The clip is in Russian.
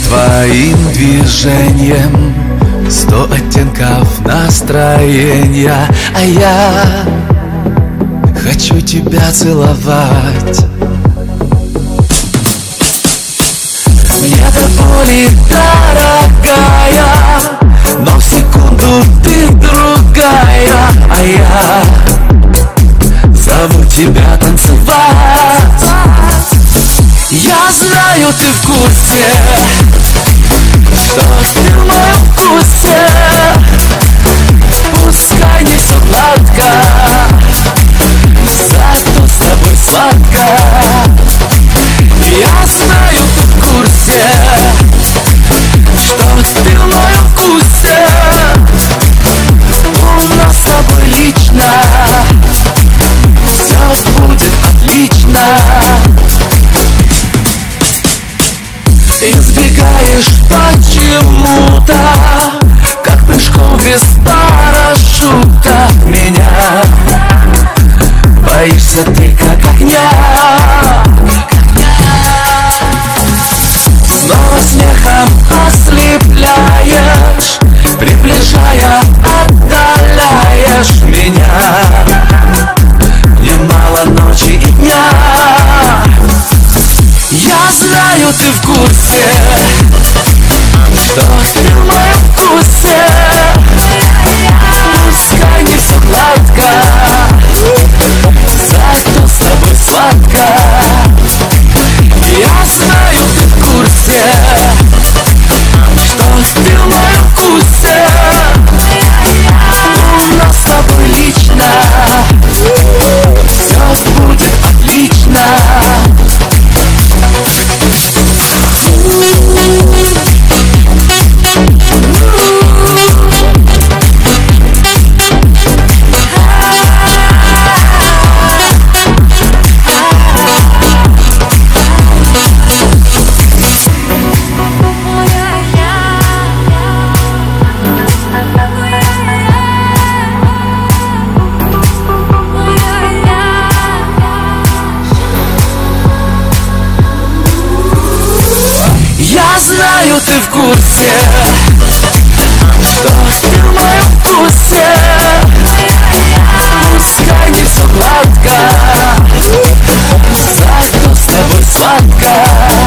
Твоим движением 100 оттенков настроения, а я хочу тебя целовать. Мне до боли дорогая, но в секунду ты другая, а я зову тебя танцевать. Я знаю, ты в курсе, что ты в моем вкусе. Пускай не все гладко, зато с тобой сладко. Я знаю, ты в курсе, что ты в моем вкусе. У нас с тобой лично все будет отлично. Избегаешь почему-то, как прыжков без парашюта. Меня боишься ты, как огня. Снова смехом ослепляешь, приближая, отдаляешь меня. Немало ночи и дня. Я знаю, ты в курсе, что ты в моем вкусе. Пускай не все гладко, зато с тобой сладко. Я знаю, ты в курсе, что ты в моем вкусе. У нас с тобой лично все будет отлично. Я знаю, ты в курсе, что ты в моем вкусе. Пускай не все гладко, зато с тобой сладко.